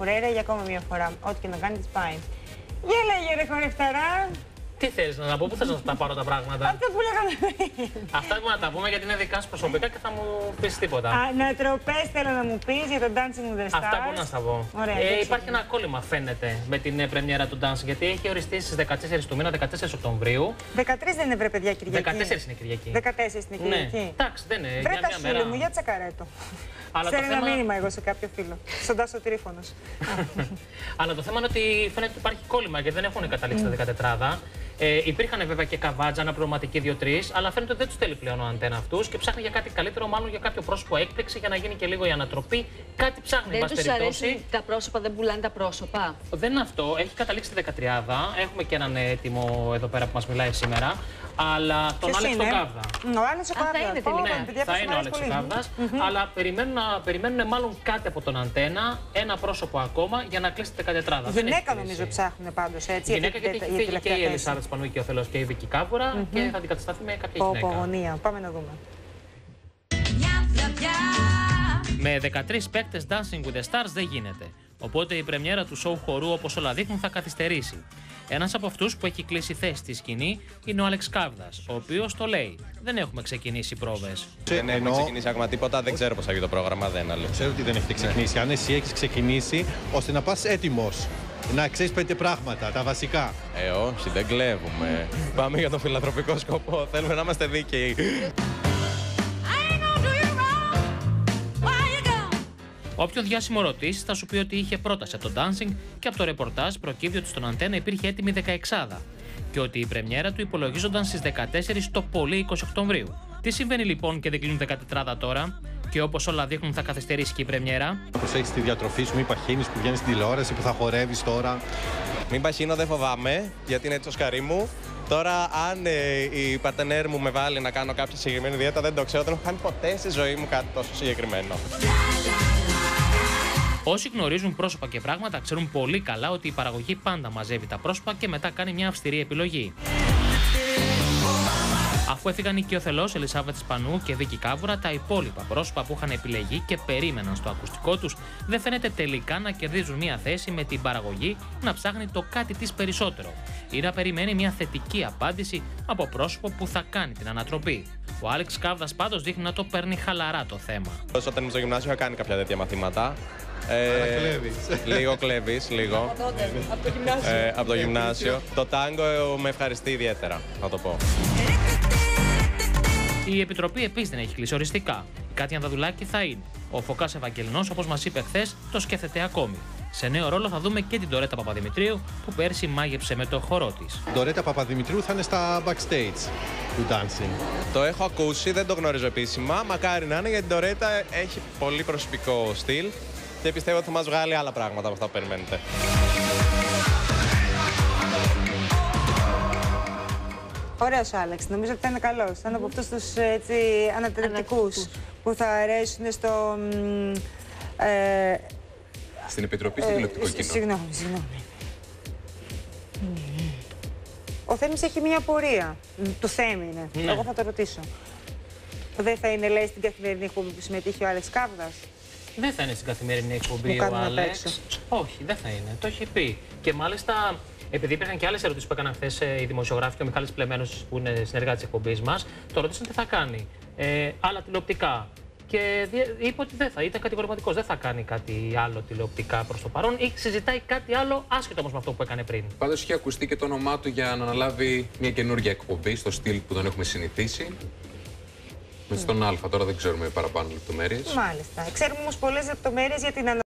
Φουρέιρα για ακόμα μια φορά. Ό,τι και να κάνει, τη πάει. Για λέγε, ρε χορευταρά. Τι θες να πω, πού θες να τα πάρω τα πράγματα. Αυτό που λέγαμε πριν. Αυτά μπορούμε να τα πούμε γιατί είναι δικά σου προσωπικά και θα μου πεις τίποτα. Ανατροπές θέλω να μου πεις για τον Dancing with the Stars. Αυτά μπορώ να στα πω. Ωραία, υπάρχει ένα κόλλημα, φαίνεται, με την πρεμιέρα του Dancing, γιατί έχει οριστεί στις 14 του μήνα, 14 Οκτωβρίου. 13 δεν είναι, βρε παιδιά, Κυριακή. 14 είναι Κυριακή. 14 είναι Κυριακή. Ναι, εντάξει, δεν είναι. Βρε τα φίλοι μου, για τσακαρέτο. Στέλνει ένα μήνυμα εγώ σε κάποιο φίλο. Στον Τάσο Τρίφωνος. Αλλά το θέμα είναι ότι φαίνεται ότι υπάρχει κόλλημα γιατί δεν έχουν καταλήξει τα 14. Υπήρχαν βέβαια και καβάτζα, αναπληρωματικοί 2-3, αλλά φαίνεται ότι δεν του θέλει πλέον ο Αντένα αυτούς και ψάχνει για κάτι καλύτερο, μάλλον για κάποιο πρόσωπο έκπληξη για να γίνει και λίγο η ανατροπή. Κάτι ψάχνει, δεν τους αρέσει τα πρόσωπα, δεν πουλάνε τα πρόσωπα. Δεν είναι αυτό. Έχει καταλήξει τη 13. Έχουμε και έναν έτοιμο εδώ πέρα που μας μιλάει σήμερα. Αλλά τον Άλεξ τον Κάβδα. Ο Άλεξ ο Κάβδα. Θα είναι ο Άλεξ ο Κάβδας. Αλλά περιμένουν μάλλον κάτι από τον Αντένα, ένα πρόσωπο ακόμα για να κλείσει τη 14. Γυναίκα νομίζω ψάχνουν πάντως έτσι. Γυναίκα γιατί έχει φύγει και η Ελισάβετ Σπανού και ο Θεός και η Βίκη Κάβουρα και θα αντικατασταθεί με κάποια γυναίκα. Πογωνία. Πάμε να δούμε. Με 13 παίκτες Dancing with the Stars δεν γίνεται. Οπότε η πρεμιέρα του σοου χορού, όπως όλα δείχνουν, θα καθυστερήσει. Ένας από αυτούς που έχει κλείσει θέση στη σκηνή είναι ο Άλεξ Κάβδας, ο οποίος το λέει: δεν έχουμε ξεκινήσει πρόβες. Δεν έχουμε ξεκινήσει ακόμα τίποτα, δεν ξέρω πώς θα γίνει το πρόγραμμα, δεν άλλο. Ξέρω ότι δεν έχετε ξεκινήσει. Αν εσύ έχεις ξεκινήσει, ώστε να πας έτοιμος. Να ξέρεις 5 πράγματα, τα βασικά. Όχι, δεν κλέβουμε. Πάμε για τον φιλανθρωπικό σκοπό. Θέλουμε να είμαστε δίκαιοι. Όποιον διάσημο ρωτήσει θα σου πει ότι είχε πρόταση από το Dancing και από το ρεπορτάζ προκύπτει ότι στον Αντένα υπήρχε έτοιμη 16η και ότι η πρεμιέρα του υπολογίζονταν στις 14 το πολύ 20 Οκτωβρίου. Τι συμβαίνει λοιπόν και δεν κλείνουν 14 τώρα, και όπως όλα δείχνουν θα καθυστερήσει και η πρεμιέρα. Προσέχεις τη διατροφή σου, μην παχύνεις που βγαίνεις στην τηλεόραση, που θα χορεύεις τώρα. Μην παχύνω, δεν φοβάμαι, γιατί είναι έτσι το σκαρί μου. Τώρα, αν η παρτενέρ μου με βάλει να κάνω κάποια συγκεκριμένη δίαιτα, δεν το ξέρω, δεν έχω κάνει ποτέ στη ζωή μου κάτι τόσο συγκεκριμένο. Όσοι γνωρίζουν πρόσωπα και πράγματα ξέρουν πολύ καλά ότι η παραγωγή πάντα μαζεύει τα πρόσωπα και μετά κάνει μια αυστηρή επιλογή. Αφού έφυγαν η Κιοθελός, Ελισάβετ Σπανού και Βίκη Κάβουρα, τα υπόλοιπα πρόσωπα που είχαν επιλεγεί και περίμεναν στο ακουστικό τους δεν φαίνεται τελικά να κερδίζουν μια θέση με την παραγωγή να ψάχνει το κάτι της περισσότερο ή να περιμένει μια θετική απάντηση από πρόσωπο που θα κάνει την ανατροπή. Ο Άλεξ Κάβδας πάντως δείχνει να το παίρνει χαλαρά το θέμα. Όταν ήμουν στο γυμνάσιο είχα κάνει κάποια τέτοια μαθήματα. Λίγο κλέβεις, λίγο. Από το γυμνάσιο. Το τάγκο με ευχαριστεί ιδιαίτερα, να το πω. Η Επιτροπή επίσης δεν έχει κλείσει οριστικά. Η Κάτια Ανδαδουλάκη θα είναι. Ο Φωκάς Ευαγγελινός, όπως μας είπε χθες, το σκέφτεται ακόμη. Σε νέο ρόλο θα δούμε και την Ντορέτα Παπαδημητρίου, που πέρσι μάγεψε με το χορό της. Η Ντορέτα Παπαδημητρίου θα είναι στα backstage του Dancing. Το έχω ακούσει, δεν το γνωρίζω επίσημα. Μακάρι να είναι, γιατί η Ντορέτα έχει πολύ προσωπικό στυλ και πιστεύω ότι θα μας βγάλει άλλα πράγματα από αυτά που περιμένετε. Ωραίος ο Άλεξ, νομίζω ότι θα είναι καλός. Θα είναι από αυτούς τους ανατρεπτικούς που θα αρέσουν στο... Στην Επιτροπή, στο τηλεοπτικό κοινό. Συγγνώμη. Ο Θέμης έχει μια απορία. Του Θέμη είναι. Ναι. Εγώ θα το ρωτήσω. Δεν θα είναι, λέει, στην καθημερινή εκπομπή που συμμετείχε ο Άλεξ Κάβδας. Δεν θα είναι στην καθημερινή εκπομπή ο Άλεξ. Όχι, δεν θα είναι. Το έχει πει. Και μάλιστα, επειδή υπήρχαν και άλλες ερωτήσεις που έκαναν χθες οι δημοσιογράφοι και ο Μιχάλης Πλεμένος, που είναι συνεργάτης της εκπομπής μας, το ρωτήσαν τι θα κάνει. Άλλα τηλεοπτικά. Και είπε ότι δεν θα, ήταν κατηγορηματικός. Δεν θα κάνει κάτι άλλο τηλεοπτικά προς το παρόν ή συζητάει κάτι άλλο άσχετο όμως με αυτό που έκανε πριν. Πάντως είχε ακουστεί και το όνομά του για να αναλάβει μια καινούργια εκπομπή στο στυλ που τον έχουμε συνηθίσει. Με στον Α, τώρα δεν ξέρουμε παραπάνω λεπτομέρειες. Μάλιστα. Ξέρουμε όμως πολλές λεπτομέρειες για την